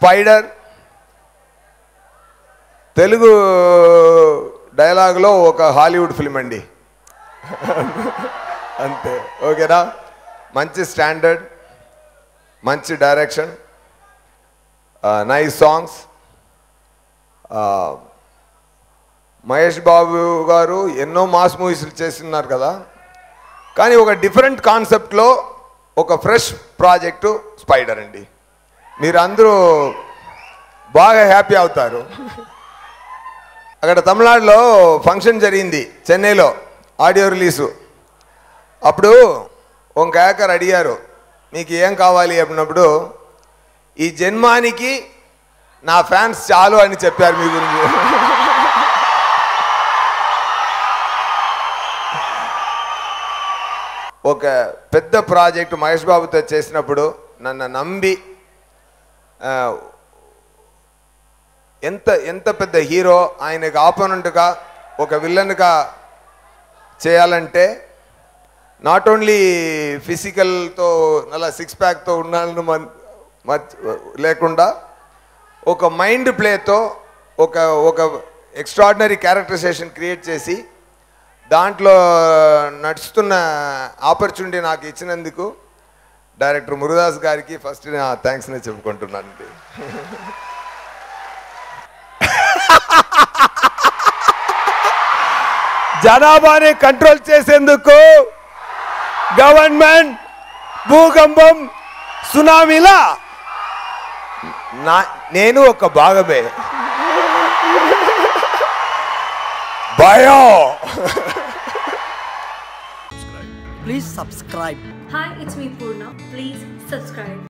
Spider Telugu డైలాగ్లో ఒక Hollywood film అండి. అంతే, ఓకేనా? మంచి స్టాండర్డ్, మంచి direction, nice songs. Mahesh Babu గారు ఎన్నో మాస్ మూవీస్ చేస్తున్నారు కదా, కానీ ఒక డిఫరెంట్ కాన్సెప్ట్లో ఒక ఫ్రెష్ ప్రాజెక్టు స్పైడర్ అండి. మీరు అందరూ బాగా హ్యాపీ అవుతారు. అక్కడ తమిళనాడులో ఫంక్షన్ జరిగింది, చెన్నైలో ఆడియో రిలీజు. అప్పుడు ఒక యాంకర్ అడిగారు, మీకు ఏం కావాలి అన్నప్పుడు, ఈ జన్మానికి నా ఫ్యాన్స్ చాలు అని చెప్పారు మీ గురించి. ఒక పెద్ద ప్రాజెక్టు మహేష్ బాబుతో చేసినప్పుడు నన్ను నమ్మి ఎంత పెద్ద హీరో ఆయనకు ఆపోనెంట్గా ఒక విలన్గా చేయాలంటే నాట్ ఓన్లీ ఫిజికల్తో అలా సిక్స్ ప్యాక్తో ఉన్నాను లేకుండా ఒక మైండ్ ప్లేతో ఒక ఎక్స్ట్రాడినరీ క్యారెక్టరైజేషన్ క్రియేట్ చేసి దాంట్లో నడుస్తున్న ఆపర్చునిటీ నాకు ఇచ్చినందుకు డైరెక్టర్ మురుదాస్ గారికి ఫస్ట్ నా థ్యాంక్స్ నేను చెప్పుకుంటున్నానండి. జనాభాని కంట్రోల్ చేసేందుకు గవర్నమెంట్ భూకంపం సునామీలా నేను ఒక భాగమే. భయం. Please subscribe. Hi, it's me Purna. Please subscribe.